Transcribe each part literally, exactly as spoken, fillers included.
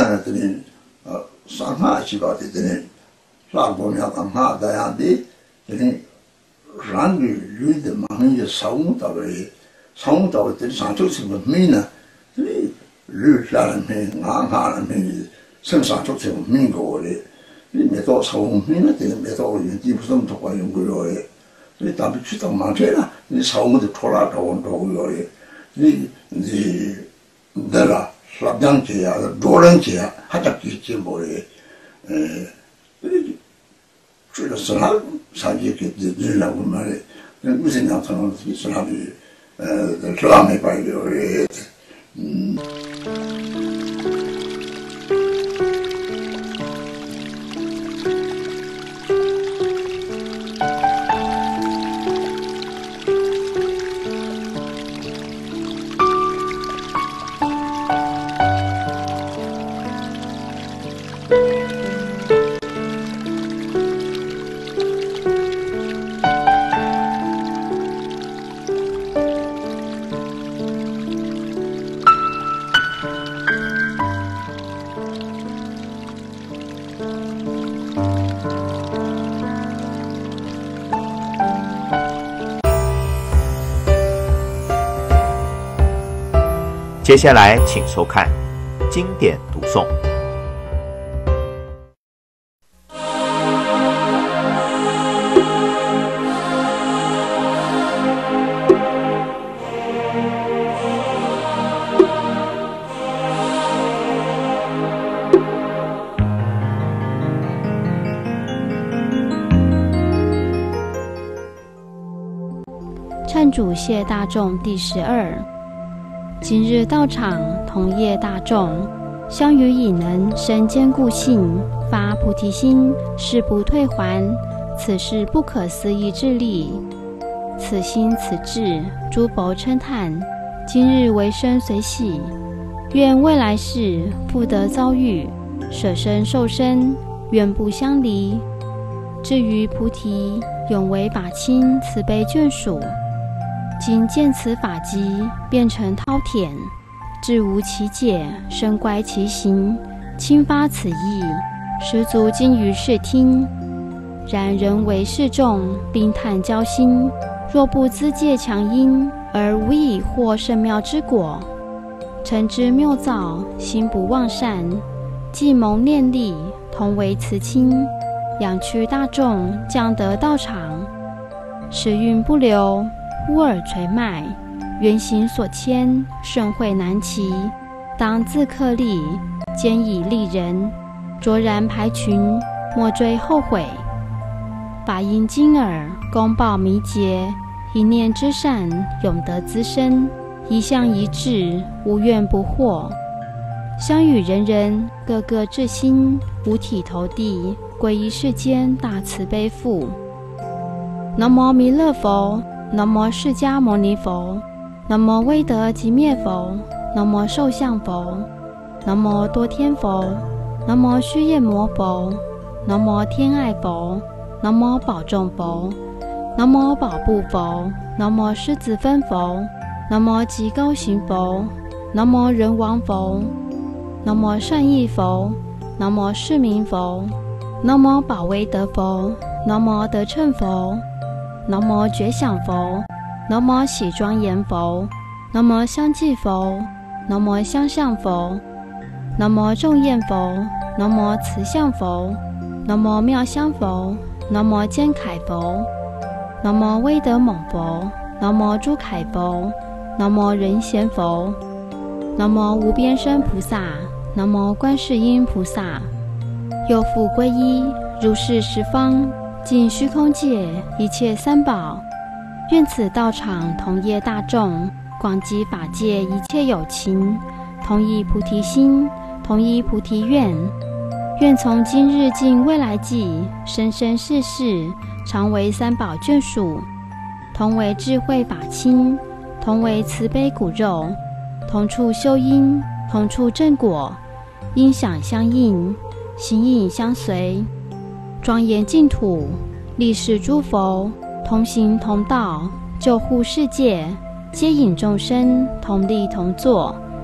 呢，这里呃上海去搞的这里，拉过苗上海这样的这里，让女女的嘛，很有生到位，生到这里上就什么美呢？这里女下人美，男下人美，身上就什么美过的，里面多生美呢，这里面多人地不什么都管用过的，所以咱们去到忙去了，你生的拖拉着我着过的，你你对了。拉江街啊，罗人街啊，还叫几节目的，呃，主要是那上街给人来我们的，那五十年从是那里，呃，是那没摆的，嗯。 接下来，请收看经典读诵。 忏主谢大众第十二。今日道场同业大众，相与以能生坚固性，发菩提心，誓不退还。此是不可思议之力。此心此志，诸佛称叹。今日为生随喜，愿未来世复得遭遇，舍身受身，愿不相离。至于菩提，永为法亲慈悲眷属。今见此法机，变成滔田，志无其解，深乖其行，轻发此意，十足精于视听。然人为示众，并叹交心，若不资戒强因，而无以获圣妙之果。诚之谬造，心不忘善，既蒙念力，同为慈亲，仰驱大众，降得道场，时运不流，乌尔垂脉，缘行所牵，顺会难期。当自克力，坚以利人，卓然排群，莫追后悔。法音金耳，公报弥结，一念之善，永得滋生。一向一致，无怨不惑。相与人人，个个至心，五体投地，皈依世间大慈悲父。南无弥勒佛。南无释迦牟尼佛，南无威德寂灭佛，南无寿相佛，南无多天佛，南无须夜摩佛，南无天爱佛，南无宝众佛，南无宝布佛，南无狮子分佛，南无极高行佛，南无人王佛，南无善意佛，南无世明佛，南无宝威德佛，南无得称佛，南无觉想佛，南无喜庄严佛，南无相继佛，南无相向佛，南无众焰佛，南无慈相佛，南无妙香佛，南无坚凯佛，南无威德猛佛，南无诸凯佛，南无人贤佛，南无无边身菩萨，南无观世音菩萨。又复皈依如是十方尽虚空界一切三宝，愿此道场同业大众，广集法界一切有情，同一菩提心，同一菩提愿。愿从今日尽未来际，生生世世常为三宝眷属，同为智慧法亲，同为慈悲骨肉，同处修因，同处正果，因想相应，形影相随。庄严净土，历世诸佛，同行同道，救护世界，接引众生，同力同作。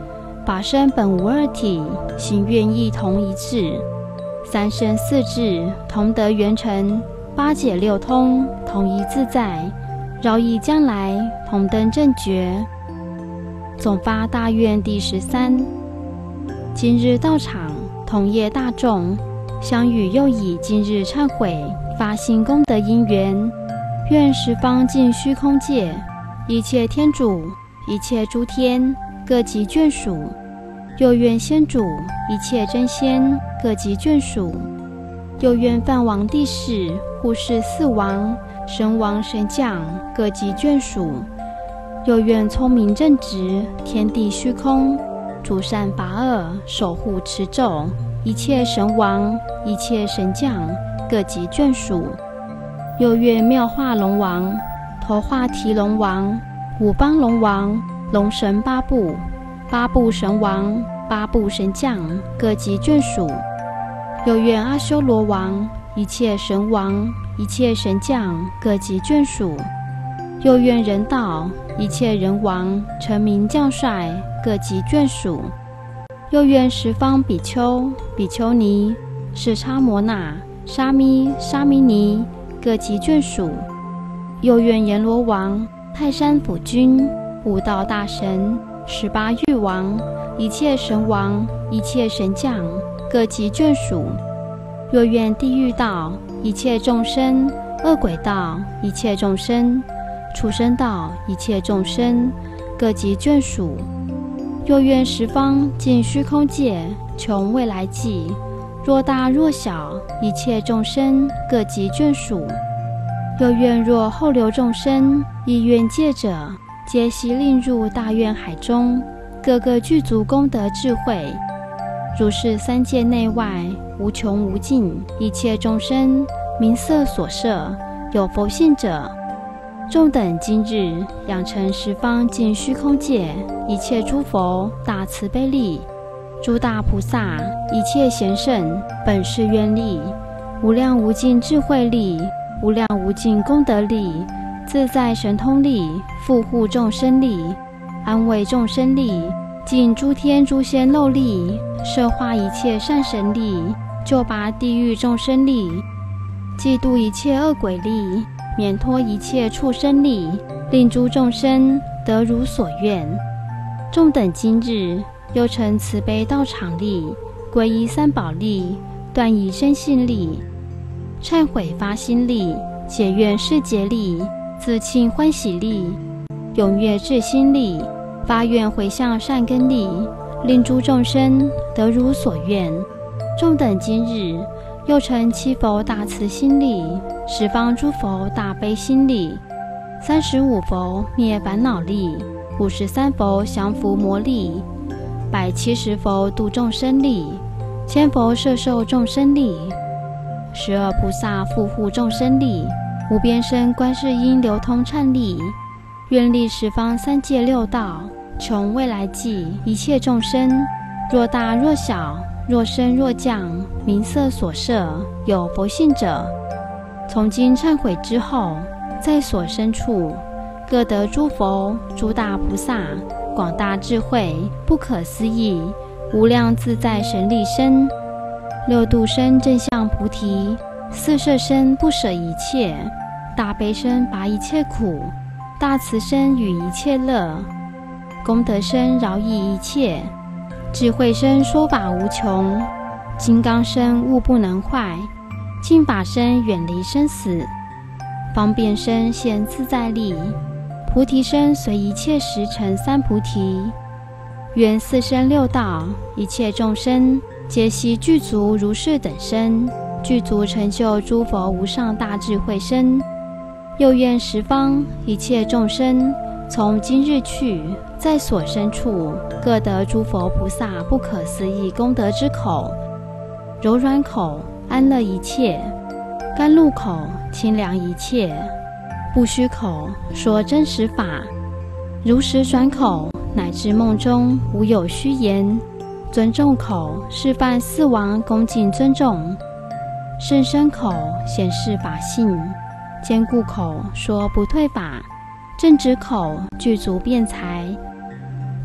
法身本无二体，行愿意同一致，三身四智同得圆成，八解六通同一自在，饶益将来同登正觉。总发大愿第十三。今日道场同业大众相与，又以今日忏悔发心功德因缘，愿十方尽虚空界一切天主、一切诸天各级眷属，又愿先主一切真仙各级眷属，又愿梵王帝释、护世四王、神王神将各级眷属，又愿聪明正直天地虚空诸善法恶守护持咒一切神王、一切神将各级眷属，又愿妙化龙王、头化提龙王、五方龙王、龙神八部、八部神王、八部神将各级眷属，又愿阿修罗王、一切神王、一切神将各级眷属，又愿人道、一切人王、臣民将帅各级眷属，又愿十方比丘、比丘尼、释迦摩那、沙弥、沙弥尼各级眷属，又愿阎罗王、泰山府君、悟道大神、十八狱王、一切神王、一切神将各级眷属，又愿地狱道、一切众生、恶鬼道、一切众生、畜生道、一切众生各级眷属，又愿十方尽虚空界穷未来际，若大若小一切众生各级眷属，又愿若后流众生意愿戒者，皆悉令入大愿海中，各个具足功德智慧，如是三界内外无穷无尽一切众生名色所摄，有佛性者，众等今日养成十方尽虚空界一切诸佛大慈悲力，诸大菩萨一切贤圣本誓愿力，无量无尽智慧力，无量无尽功德力，自在神通力，护护众生力，安慰众生力，尽诸天诸仙漏力，摄化一切善神力，救拔地狱众生力，济度一切恶鬼力，免脱一切畜生力，令诸众生得如所愿。众等今日又成慈悲道场力，皈依三宝力，断疑生信力，忏悔发心力，解愿释结力，自庆欢喜力，踊跃至心力，发愿回向善根力，令诸众生得如所愿。众等今日又成七佛大慈心力，十方诸佛大悲心力，三十五佛灭烦恼力，五十三佛降伏魔力，百七十佛度众生力，千佛摄受众生力，十二菩萨护护众生力，无边身观世音流通忏力，愿力十方三界六道穷未来际一切众生，若大若小，若升若降，名色所摄，有佛性者，从今忏悔之后，在所身处各得诸佛、诸大菩萨广大智慧不可思议无量自在神力身，六度身正向菩提，四摄身不舍一切，大悲身拔一切苦，大慈身与一切乐，功德身饶益一切，智慧身说法无穷，金刚身物不能坏，净法身远离生死，方便身现自在力，菩提身随一切时成三菩提。愿四生六道一切众生皆悉具足如是等身，具足成就诸佛无上大智慧身。又愿十方一切众生从今日去，在所身处各得诸佛菩萨不可思议功德之口，柔软口安乐一切，甘露口清凉一切，不虚口说真实法，如实转口乃至梦中无有虚言，尊重口示范四王恭敬尊重，甚深口显示法性，坚固口说不退法，正直口具足辩才，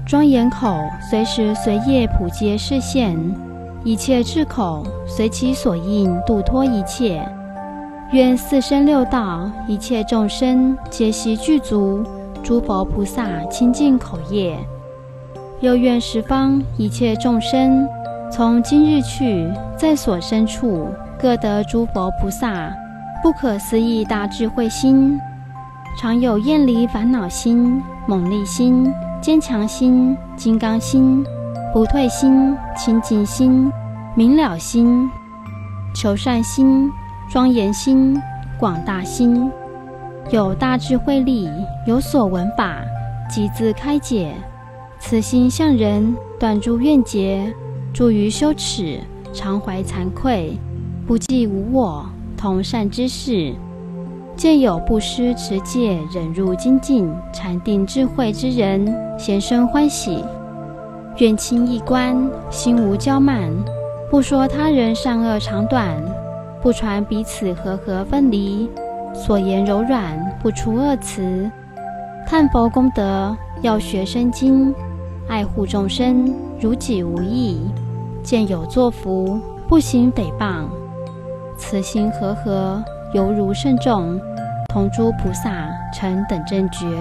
庄严口随时随业普皆示现，一切智口随其所应度脱一切。愿四生六道一切众生皆悉具足诸佛菩萨清净口业。又愿十方一切众生从今日去，在所身处各得诸佛菩萨不可思议大智慧心，常有厌离烦恼心、猛力心、坚强心、金刚心、不退心、清净心、明了心、求善心、庄严心、广大心，有大智慧力，有所闻法，即自开解。此心向人断诸怨结，住于羞耻，常怀惭愧，不计无我，同善知识。见有布施、持戒、忍辱、精进、禅定、智慧之人，咸生欢喜。愿轻易观，心无骄慢，不说他人善恶长短，不传彼此和合分离，所言柔软，不出恶词。叹佛功德，要学深经，爱护众生，如己无益。见有作福，不行诽谤，此心和合，犹如圣众，同诸菩萨成等正觉。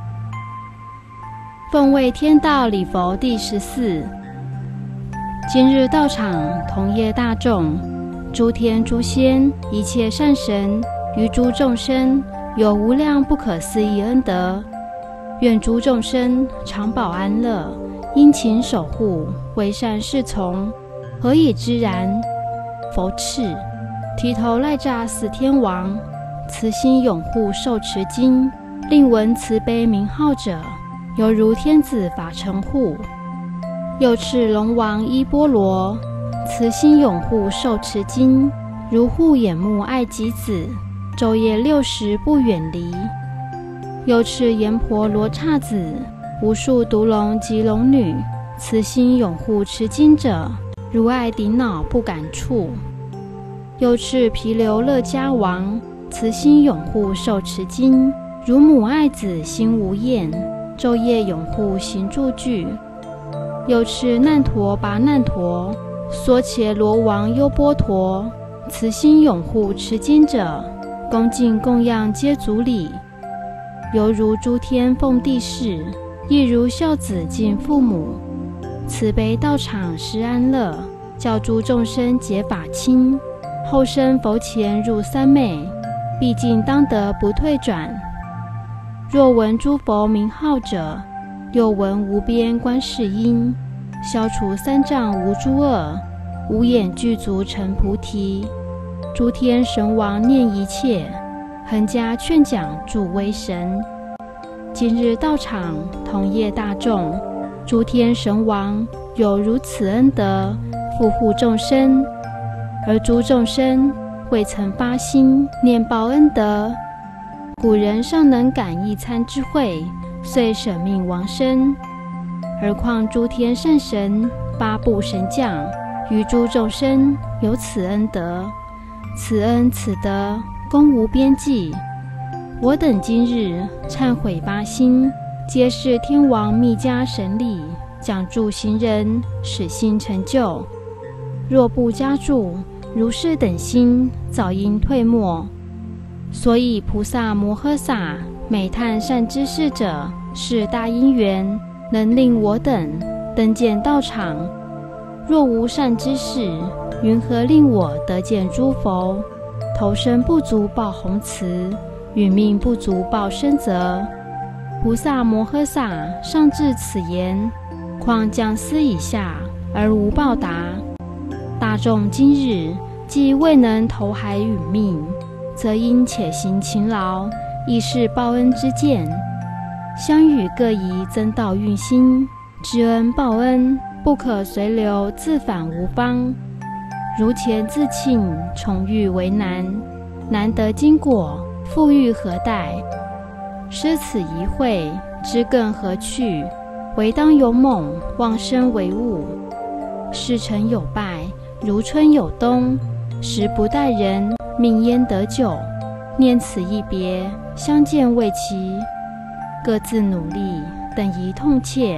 奉为天道礼佛第十四。今日道场同业大众，诸天诸仙一切善神，于诸众生有无量不可思议恩德。愿诸众生常保安乐，殷勤守护，为善侍从，何以知然？佛敕：提头赖诈四天王，慈心拥护受持经，令闻慈悲名号者，犹如天子法成护。又敕龙王依波罗，慈心拥护受持经，如护眼目爱己子，昼夜六时不远离。又敕阎婆罗刹子，无数毒龙及龙女，慈心拥护持经者，如爱顶脑不敢触。又敕毗留勒迦王，慈心拥护受持经，如母爱子心无厌，昼夜拥护行住具。又敕难陀跋难陀，娑伽罗王优波陀，慈心拥护持经者，恭敬供养皆足礼。犹如诸天奉帝释，亦如孝子敬父母。慈悲道场施安乐，教诸众生解法亲。后生佛前入三昧，毕竟当得不退转。若闻诸佛名号者，又闻无边观世音，消除三障无诸恶，无眼具足成菩提。诸天神王念一切，恒加劝讲助威神。今日道场同业大众，诸天神王有如此恩德，护护众生，而诸众生未曾发心念报恩德。古人尚能感一餐之慧，遂舍命亡生，何况诸天善神、八部神将，于诸众生有此恩德。此恩此德，功无边际。我等今日忏悔发心，皆是天王密加神力，讲助行人，使心成就。若不加助，如是等心早应退没。所以菩萨摩诃萨每叹善知识者，是大因缘，能令我等登见道场。若无善知识，云何令我得见诸佛？投生不足报宏慈，殒命不足报深泽。菩萨摩诃萨上至此言，况将斯以下而无报答？大众今日既未能投海殒命，则应且行勤劳，亦是报恩之见。相与各宜增道运心，知恩报恩，不可随流自返无方。如前自庆，重遇为难，难得经果，复欲何待？失此一会，知更何去？唯当勇猛，忘身为物。事成有败，如春有冬，时不待人，命焉得久。念此一别，相见未期，各自努力，等宜痛切，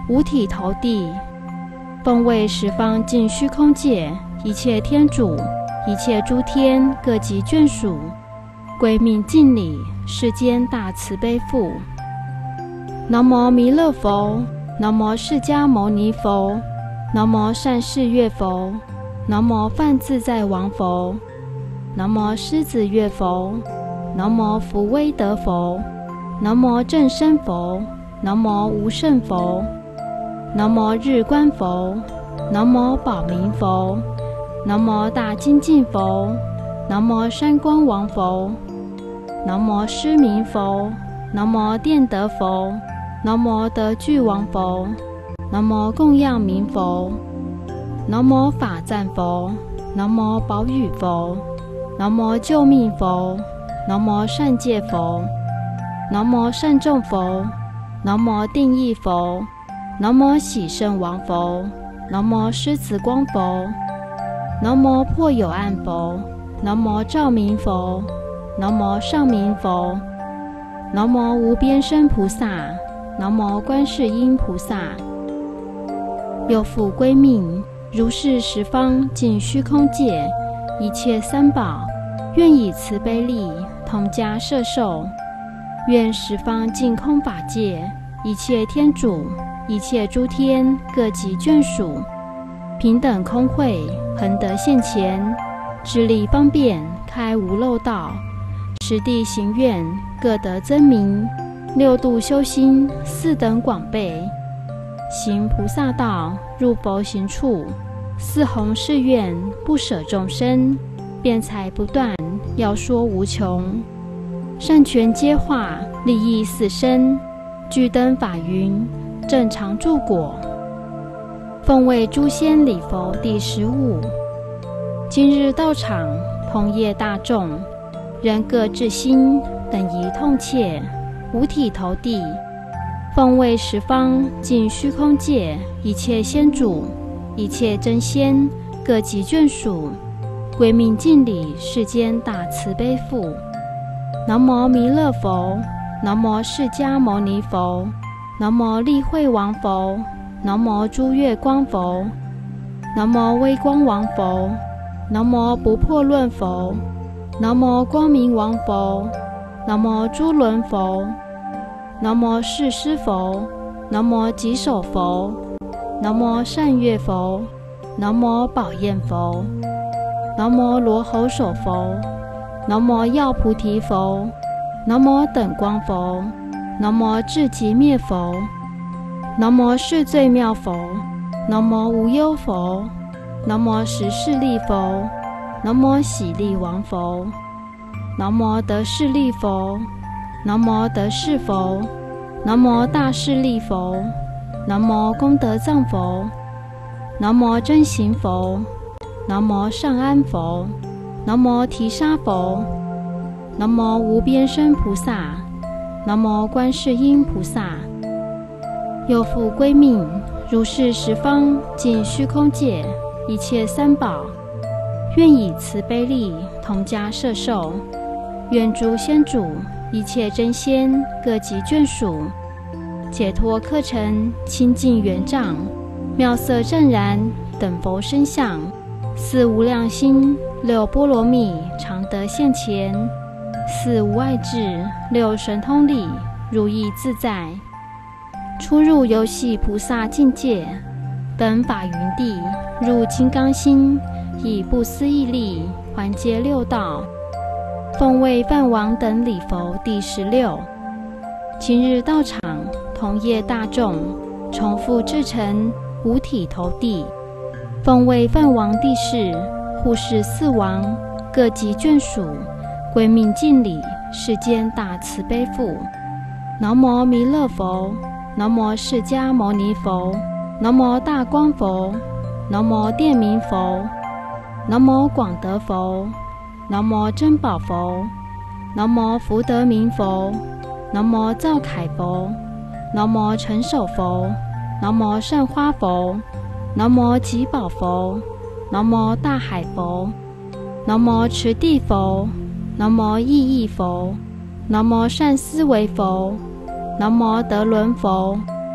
五体投地，奉为十方尽虚空界一切天主，一切诸天各级眷属，归命敬礼世间大慈悲父。南无弥勒佛，南无释迦牟尼佛，南无善逝月佛，南无梵自在王佛，南无狮子月佛，南无福威德佛，南无正身佛，南无无胜佛，南无日观佛，南无宝明佛，南无大精进佛，南无山光王佛，南无狮明佛，南无电德佛，南无德具王佛，南无供养明佛，南无法赞佛，南无宝雨佛，南无救命佛，南无善戒佛，南无善众佛，南无定意佛，南无喜胜王佛，南无狮子光佛，南无破有暗佛，南无照明佛，南无上明佛，南无无边身菩萨，南无观世音菩萨。又复归命，如是十方尽虚空界一切三宝，愿以慈悲力同家摄受。愿十方尽空法界一切天主，一切诸天各级眷属，平等空慧，恒得现前，智力方便，开无漏道，十地行愿各得增明，六度修心四等广备，行菩萨道入佛行处，四弘誓愿不舍众生，辩才不断要说无穷，善权皆化利益四身，具灯法云正常住果。奉为诸仙礼佛第十五。今日到场同业大众，人各至心，等宜痛切，五体投地，奉为十方尽虚空界一切仙主，一切真仙各级眷属，归命敬礼世间大慈悲父。南无弥勒佛，南无释迦牟尼佛，南无利慧王佛，南无诸月光佛，南无微光王佛，南无不破论佛，南无光明王佛，南无诸轮佛，南无世师佛，南无吉首佛，南无善月佛，南无宝焰佛，南无罗喉首佛，南无药菩提佛，南无等光佛，南无智极灭佛，南无世最妙佛，南无无忧佛，南无十世力佛，南无喜力王佛，南无得势力佛，南无得势佛，南无大势力佛，南无功德藏佛，南无真行佛，南无上安佛，南无提沙佛，南无无边身菩萨，南无观世音菩萨。又复归命，如是十方尽虚空界一切三宝，愿以慈悲力同家摄受。愿诸仙主一切真仙各级眷属，解脱课程清净圆障，妙色湛然等佛身相，四无量心六波罗蜜常得现前，四无碍智六神通力如意自在，出入游戏菩萨境界，本法云地入金刚心，以不思议力还接六道。奉为梵王等礼佛第十六。今日到场同业大众，重复至诚五体投地，奉为梵王帝释，护世四王各级眷属，归命敬礼世间大慈悲父。南无弥勒佛，南无释迦牟尼佛，南无大光佛，南无电明佛，南无广德佛，南无珍宝佛，南无福德明佛，南无造凯佛，南无成首佛，南无善花佛，南无吉宝佛，南无大海佛，南无持地佛，南无意义佛，南无善思维佛，南无德轮佛，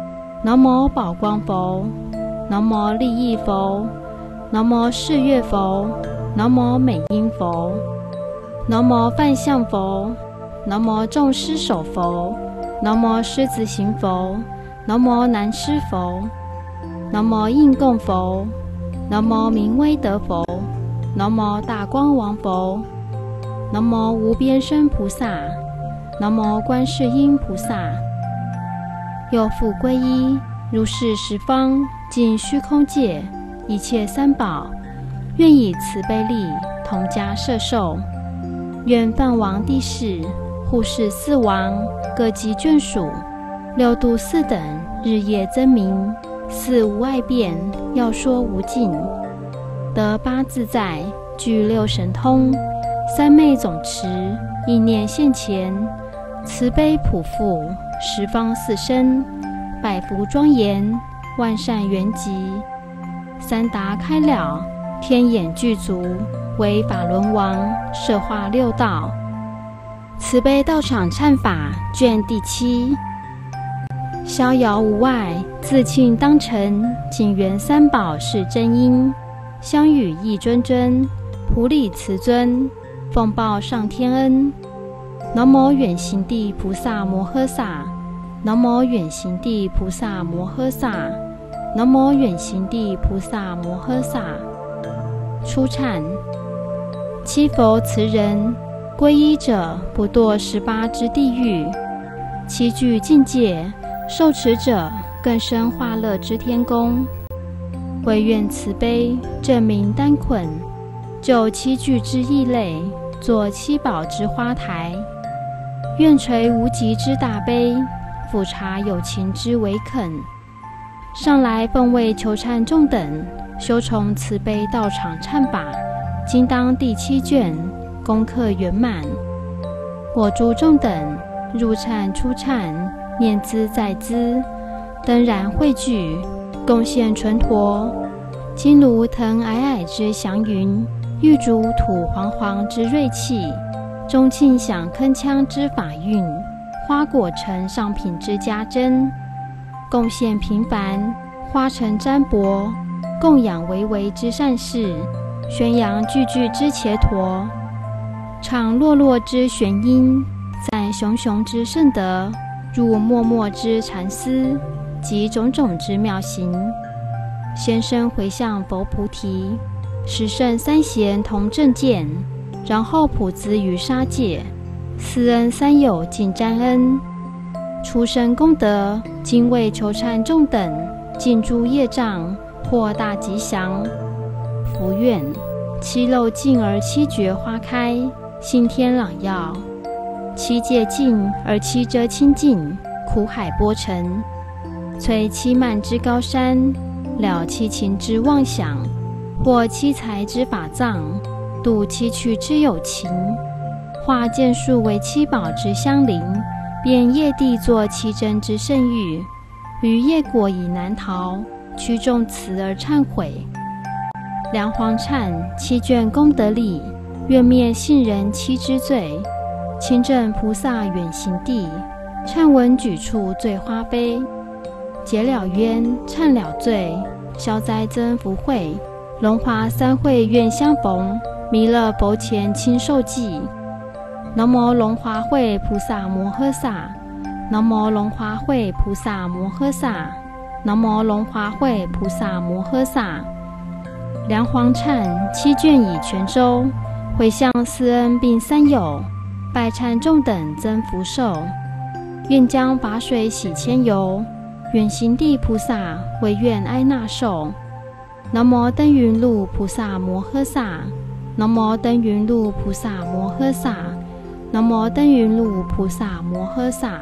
南无宝光佛，南无利益佛，南无世月佛，南无美音佛，南无梵相佛，南无众狮首佛，南无狮子行佛，南无南狮佛，南无应供佛，南无明威德佛，南无大光王佛，南无无边身菩萨，南无观世音菩萨。又复皈依如是十方尽虚空界一切三宝，愿以慈悲力同家摄受。愿梵王帝释、护世四王各级眷属，六度四等日夜增明，四无碍变，要说无尽，得八自在，具六神通，三昧总持，意念现前，慈悲普覆十方四身，百福庄严，万善圆寂，三达开了，天眼具足，为法轮王，摄化六道。慈悲道场忏法卷第七。逍遥无碍，自庆当成，景元三宝是真因，相与一尊尊，普理慈尊，奉报上天恩。南无远行地菩萨摩诃萨，南无远行地菩萨摩诃萨，南无远行地菩萨摩诃萨。初忏：七佛慈人，皈依者不堕十八之地狱；七具境界，受持者更生化乐之天宫。唯愿慈悲正明单捆，就七具之异类，作七宝之花台。愿垂无极之大悲，俯察有情之唯恳。上来奉为求忏众等，修从慈悲道场忏法，今当第七卷，功课圆满。我诸众等入忏出忏，念兹在兹，登然汇聚，贡献纯陀。金炉腾霭霭之祥云，玉竹吐煌煌之瑞气，钟磬响铿锵之法韵，花果成上品之佳珍。贡献平凡，花成占卜，供养微微之善事，宣扬句句之伽陀，唱落落之玄音，赞熊熊之圣德，入默默之禅思，及种种之妙行。先生回向佛菩提，十圣三贤同正见，然后普资于沙界，四恩三友尽沾恩。出生功德，今为求忏众等，尽诸业障，获大吉祥。福愿七漏尽而七觉花开，信天朗耀；七界尽而七遮清净，苦海波沉。摧七慢之高山，了七情之妄想，获七财之法藏，度七趣之有情。化剑树为七宝之相邻，便业地作七真之圣域。于业果已难逃，屈众慈而忏悔。梁皇忏七卷功德力，愿灭信人七之罪。清正菩萨远行地，忏闻举处罪花飞。解了冤，忏了罪，消灾增福慧。龙华三会愿相逢，弥勒佛前亲受记。南无龙华会菩萨摩诃萨，南无龙华会菩萨摩诃萨，南无龙华会菩萨摩诃萨。梁皇忏七卷已全收，回向四恩并三友，拜忏众等增福寿。愿将法水洗千由，远行地菩萨唯愿哀纳受。南无登云路菩萨摩诃萨，南无登云路菩萨摩诃萨，南无登云路菩萨摩诃萨。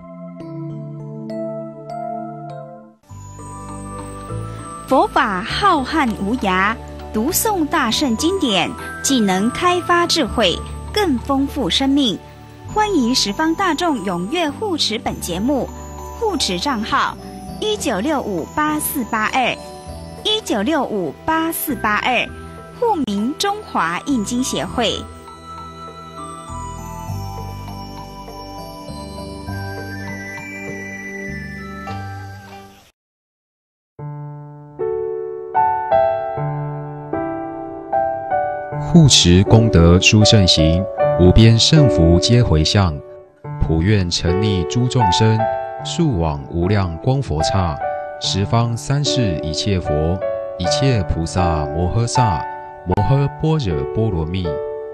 佛法浩瀚无涯，读诵大圣经典，既能开发智慧，更丰富生命。欢迎十方大众踊跃护持本节目，护持账号一九六五八四八二一九六五八四八二，户名中华印经协会。 护持功德殊胜行，无边胜福皆回向。普愿沉溺诸众生，速往无量光佛刹。十方三世一切佛，一切菩萨摩诃萨，摩诃般若波罗蜜。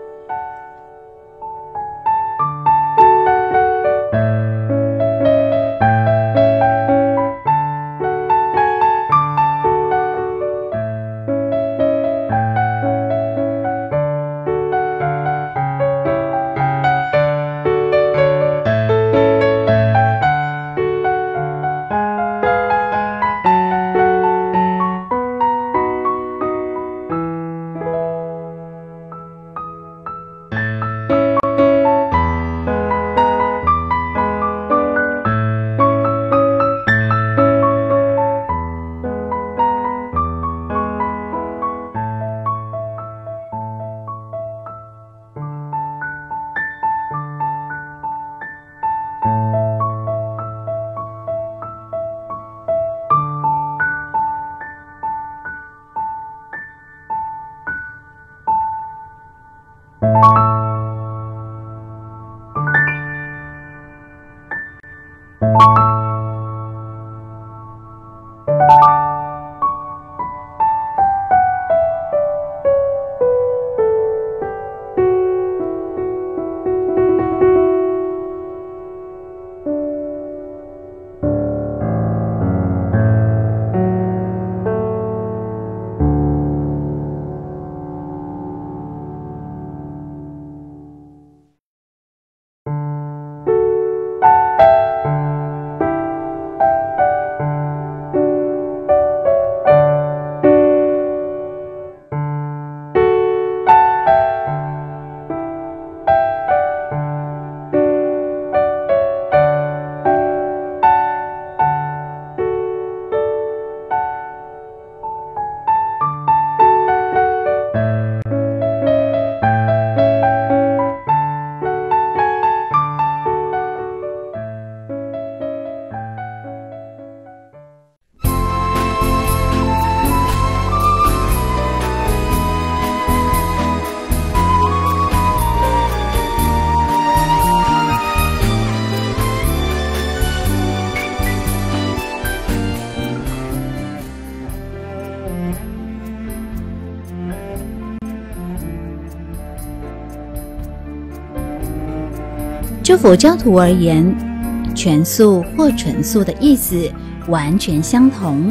就佛教徒而言，全素或纯素的意思完全相同。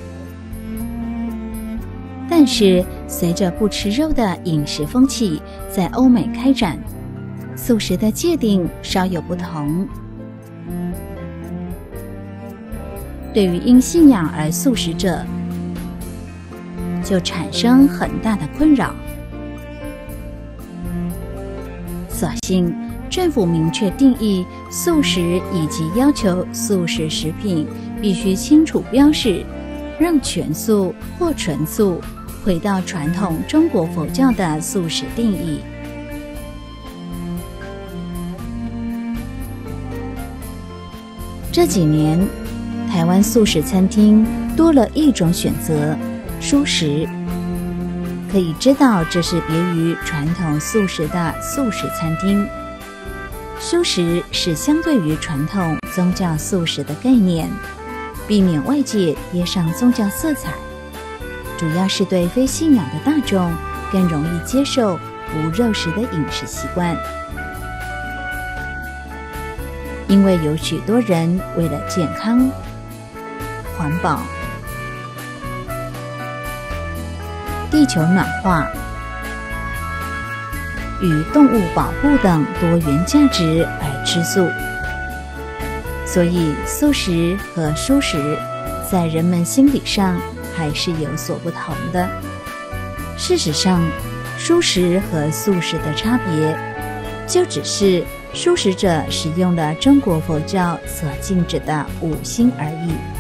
但是，随着不吃肉的饮食风气在欧美开展，素食的界定稍有不同。对于因信仰而素食者，就产生很大的困扰。所幸政府明确定义素食，以及要求素食食品必须清楚标示，让全素或纯素回到传统中国佛教的素食定义。这几年，台湾素食餐厅多了一种选择——蔬食。可以知道，这是别于传统素食的素食餐厅。蔬食是相对于传统宗教素食的概念，避免外界贴上宗教色彩，主要是对非信仰的大众更容易接受无肉食的饮食习惯。因为有许多人为了健康、环保、地球暖化与动物保护等多元价值而吃素，所以素食和蔬食在人们心理上还是有所不同的。事实上，蔬食和素食的差别，就只是蔬食者使用了中国佛教所禁止的五辛而已。